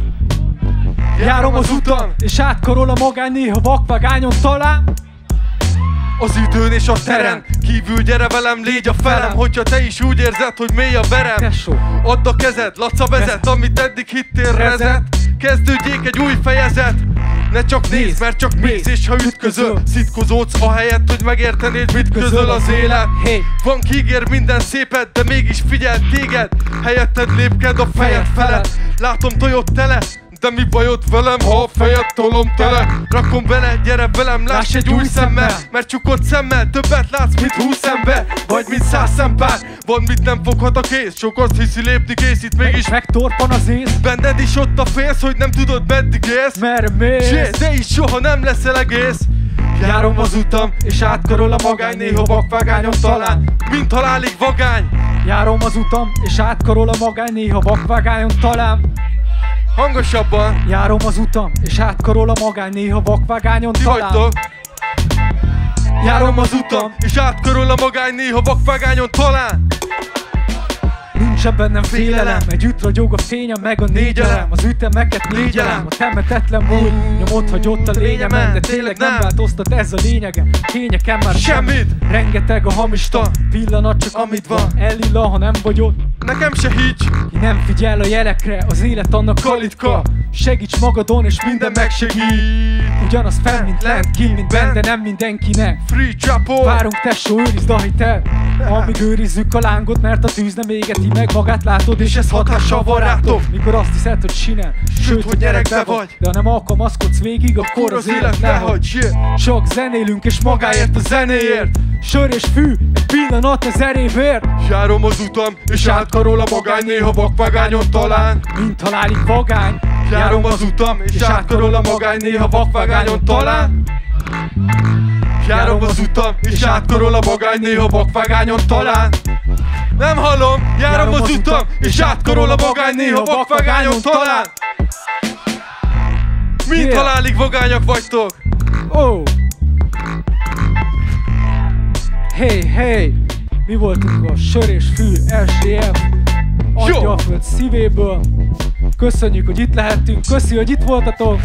Járom az utam, és átkarol a magány, néha vakvágányon talán. Az időn és a teren kívül gyere velem, légy a felem. Hogyha te is úgy érzed, hogy mély a verem, add a kezed, Laca vezet, amit eddig hittél rezet. Kezdődjék egy új fejezet. Ne csak nézd, mert csak mész, és ha ütközöl, szitkozódsz ahelyett, hogy megértenéd, mit közöl az élet. Van kiígér minden szépet, de mégis figyel téged. Helyetted lépked a fejed felett. Látom tojott tele, de mi bajod velem, ha a fejed tolom tele? Rakom bele, gyere velem, láss egy új szemmel. Mert csukott szemmel többet látsz, mint húsz ember, vagy mint száz szempár. Van, mit nem foghat a kéz, sok azt hiszi lépni kész, itt mégis megtorpan az ész. Benned is ott a félsz, hogy nem tudod meddig élsz. Merre mész? Zsé, de is soha nem leszel egész. Járom az utam, és átkarol a magány, néha vakvágányon talán. Mint halálig vagány. Járom az utam, és átkarol a magány, néha vakvágányon talán. Hangosabban. Járom az utam, és átkarol a magány, néha vakvágányon Ti talán. vagytok. Járom az utam, és átkarol a magány, néha vakvágányon talán. Nincsen bennem félelem, együtt ragyog a fényem, meg a négyelem. Az ütemeket négyelem, a temetetlen múlt nyomott, hogy ott a lényemen. De tényleg nem változtat ez a lényege, kényeken már semmit. Rengeteg a hamista pillanat, csak amit van, elilla, ha nem vagy ott. Nekem se higgy, ki nem figyel a jelekre, az élet annak kalitka. Segíts magadon, és minden megsegít. Ugyanaz fenn, mint lent, ki, mint bent, de nem mindenkinek. Free Chapo. Várunk tesó, őrizd a hitet, amíg őrizzük a lángot, mert a tűz nem égeti meg magát, látod, és ez hatással van rátok. Mikor azt hiszed, hogy sinel, sőt, hogy gyerekbe vagy, de ha nem alkalmazkodsz végig, akkor az élet lehagy. Csak zenélünk, és magáért a zenéért. Sör és fű, egy pillanat az erébért. Járom az utam, és átkarol a magány, néha vakvágányon talán. Mint halálig vagány. Járom az utam, és átkarol a magány, néha vakvágányon talán. Járom az utam, és átkarol a magány, néha vakvágányon talán. Nem hallom, járom az utam, és átkarol a magány, néha vakvágányon talán. Mint halálig vagányak vagytok. Oh. Hey, hey! Mi voltunk a Sör és Fű es dé ef Adja a föld szívéből. Köszönjük, hogy itt lehettünk, köszi, hogy itt voltatok.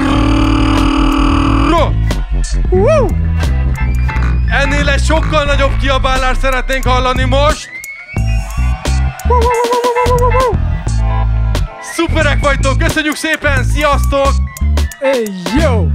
Woo! Ennél egy sokkal nagyobb kiabálást szeretnénk hallani most. Szuperek vagytok, köszönjük szépen, sziasztok! Hey, yo!